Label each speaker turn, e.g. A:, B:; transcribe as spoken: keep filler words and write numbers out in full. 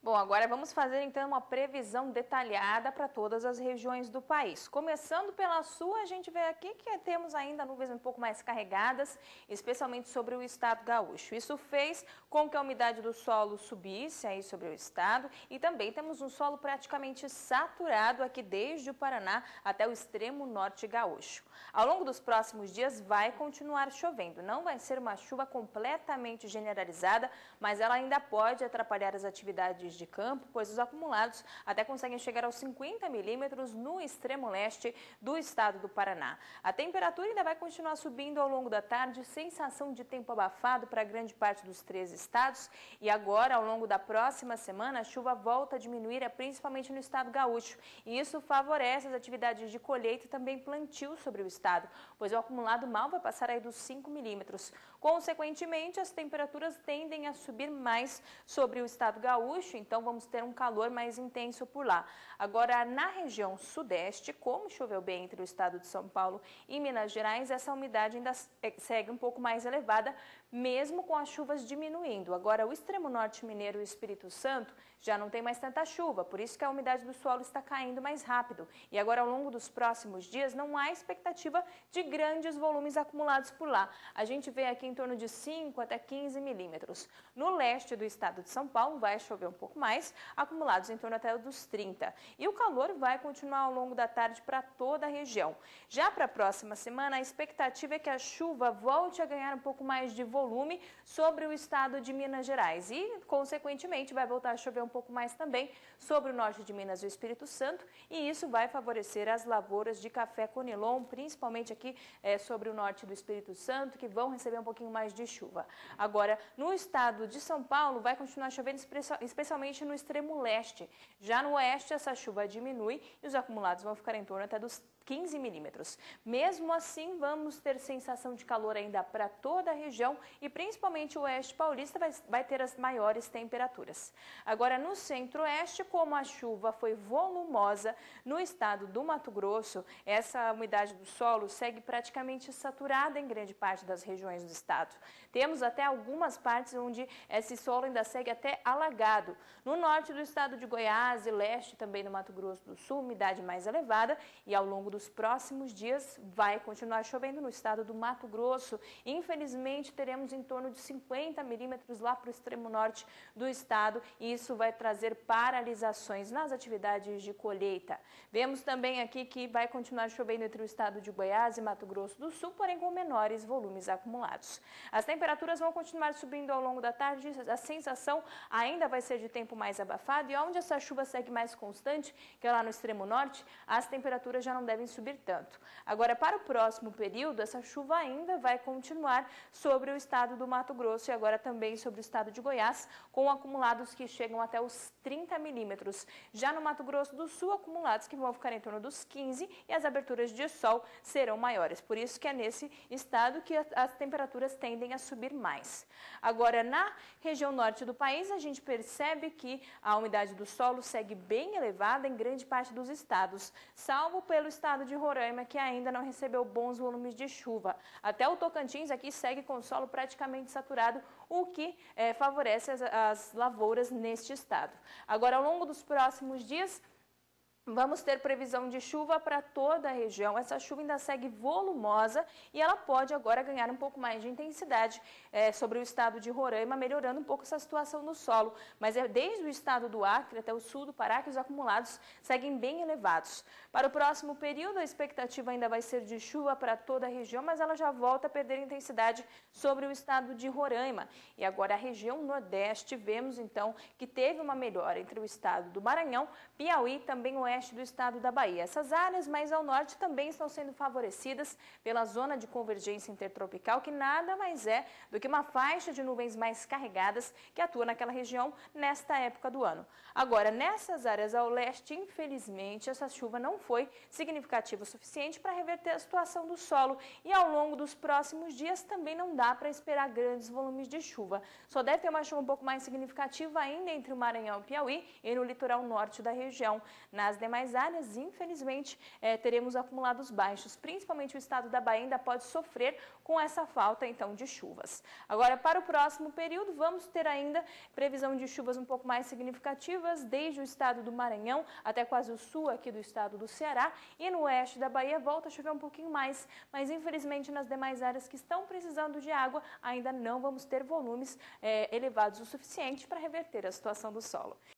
A: Bom, agora vamos fazer então uma previsão detalhada para todas as regiões do país. Começando pela sul, a gente vê aqui que temos ainda nuvens um pouco mais carregadas, especialmente sobre o estado gaúcho. Isso fez com que a umidade do solo subisse aí sobre o estado e também temos um solo praticamente saturado aqui desde o Paraná até o extremo norte gaúcho. Ao longo dos próximos dias vai continuar chovendo. Não vai ser uma chuva completamente generalizada, mas ela ainda pode atrapalhar as atividades de campo, pois os acumulados até conseguem chegar aos cinquenta milímetros no extremo leste do estado do Paraná. A temperatura ainda vai continuar subindo ao longo da tarde, sensação de tempo abafado para grande parte dos três estados. E agora, ao longo da próxima semana, a chuva volta a diminuir, principalmente no estado gaúcho. E isso favorece as atividades de colheita e também plantio sobre o estado, pois o acumulado mal vai passar aí dos cinco milímetros. Consequentemente, as temperaturas tendem a subir mais sobre o estado gaúcho, então vamos ter um calor mais intenso por lá. Agora, na região sudeste, como choveu bem entre o estado de São Paulo e Minas Gerais, essa umidade ainda segue um pouco mais elevada, mesmo com as chuvas diminuindo. Agora, o extremo norte mineiro e o Espírito Santo já não tem mais tanta chuva, por isso que a umidade do solo está caindo mais rápido. E agora, ao longo dos próximos dias, não há expectativa de grandes volumes acumulados por lá. A gente vê aqui em torno de cinco até quinze milímetros. No leste do estado de São Paulo vai chover um pouco mais, acumulados em torno até dos trinta. E o calor vai continuar ao longo da tarde para toda a região. Já para a próxima semana, a expectativa é que a chuva volte a ganhar um pouco mais de volume sobre o estado de Minas Gerais e, consequentemente, vai voltar a chover um pouco mais também sobre o norte de Minas e o Espírito Santo, e isso vai favorecer as lavouras de café conilon, principalmente aqui é, sobre o norte do Espírito Santo, que vão receber um pouquinho mais de chuva. Agora, no estado de São Paulo, vai continuar chovendo especialmente no extremo leste. Já no oeste, essa chuva diminui e os acumulados vão ficar em torno até dos quinze milímetros. Mesmo assim, vamos ter sensação de calor ainda para toda a região e principalmente o oeste paulista vai, vai ter as maiores temperaturas. Agora, no centro-oeste, como a chuva foi volumosa no estado do Mato Grosso, essa umidade do solo segue praticamente saturada em grande parte das regiões do estado. Temos até algumas partes onde esse solo ainda segue até alagado. No norte do estado de Goiás e leste também do Mato Grosso do Sul, umidade mais elevada, e ao longo dos próximos dias vai continuar chovendo no estado do Mato Grosso. Infelizmente, teremos em torno de cinquenta milímetros lá para o extremo norte do estado e isso vai trazer paralisações nas atividades de colheita. Vemos também aqui que vai continuar chovendo entre o estado de Goiás e Mato Grosso do Sul, porém com menores volumes acumulados. As temperaturas vão continuar subindo ao longo da tarde, a sensação ainda vai ser de tempo mais abafado e onde essa chuva segue mais constante, que é lá no extremo norte, as temperaturas já não devem subir tanto. Agora, para o próximo período, essa chuva ainda vai continuar sobre o estado do Mato Grosso e agora também sobre o estado de Goiás, com acumulados que chegam até os trinta milímetros. Já no Mato Grosso do Sul, acumulados que vão ficar em torno dos quinze e as aberturas de sol serão maiores. Por isso que é nesse estado que as temperaturas tendem a subir mais. Agora, na região norte do país, a gente percebe que a umidade do solo segue bem elevada em grande parte dos estados, salvo pelo estado de Roraima, que ainda não recebeu bons volumes de chuva. Até o Tocantins aqui segue com o solo praticamente saturado, o que é, favorece as, as lavouras neste estado. Agora, ao longo dos próximos dias, vamos ter previsão de chuva para toda a região. Essa chuva ainda segue volumosa e ela pode agora ganhar um pouco mais de intensidade é, sobre o estado de Roraima, melhorando um pouco essa situação no solo. Mas é desde o estado do Acre até o sul do Pará que os acumulados seguem bem elevados. Para o próximo período, a expectativa ainda vai ser de chuva para toda a região, mas ela já volta a perder intensidade sobre o estado de Roraima. E agora a região nordeste, vemos então que teve uma melhora entre o estado do Maranhão, Piauí e também o oeste do estado da Bahia. Essas áreas mais ao norte também estão sendo favorecidas pela zona de convergência intertropical, que nada mais é do que uma faixa de nuvens mais carregadas que atua naquela região nesta época do ano. Agora, nessas áreas ao leste, infelizmente, essa chuva não foi significativa o suficiente para reverter a situação do solo e ao longo dos próximos dias também não dá para esperar grandes volumes de chuva. Só deve ter uma chuva um pouco mais significativa ainda entre o Maranhão e o Piauí e no litoral norte da região. Nas demais áreas, infelizmente, é, teremos acumulados baixos. Principalmente o estado da Bahia ainda pode sofrer com essa falta, então, de chuvas. Agora, para o próximo período, vamos ter ainda previsão de chuvas um pouco mais significativas, desde o estado do Maranhão até quase o sul aqui do estado do Ceará, e no oeste da Bahia volta a chover um pouquinho mais, mas infelizmente nas demais áreas que estão precisando de água, ainda não vamos ter volumes é, elevados o suficiente para reverter a situação do solo.